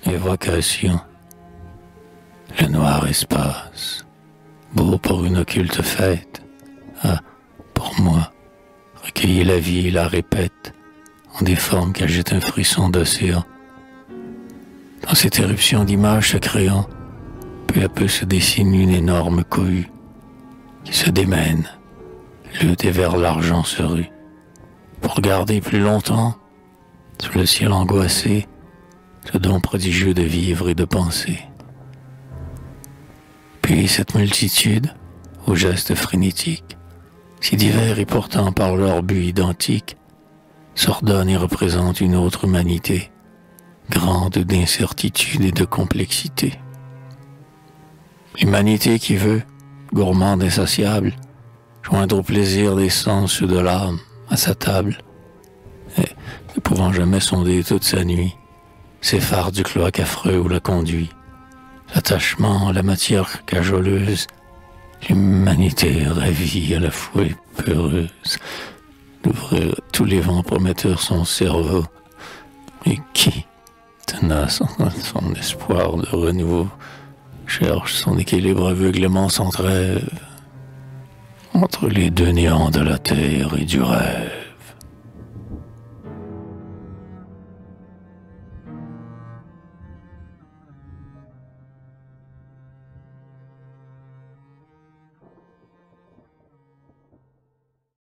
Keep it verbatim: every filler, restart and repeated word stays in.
évocation. Le noir espace, beau pour une occulte fête. Ah, pour moi, recueillir la vie et la répète, en des formes qu'agite un frisson d'océan. Dans cette éruption d'images se créant, peu à peu se dessine une énorme cohue, qui se démène, lutte et vers l'argent se rue, pour garder plus longtemps, sous le ciel angoissé, ce don prodigieux de vivre et de penser. Puis cette multitude, aux gestes frénétiques, si divers et pourtant par leur but identique, s'ordonne et représente une autre humanité, grande d'incertitude et de complexité. L'humanité qui veut, gourmande insatiable, joindre au plaisir des sens de l'âme à sa table, et ne pouvant jamais sonder toute sa nuit, s'effare du cloaque affreux où la conduit, l'attachement à la matière cajoleuse, l'humanité ravie à la fois et peureuse, d'ouvrir tous les vents prometteurs son cerveau, et qui, tenace en son espoir de renouveau, cherche son équilibre aveuglément sans trêve entre les deux néants de la terre et du rêve.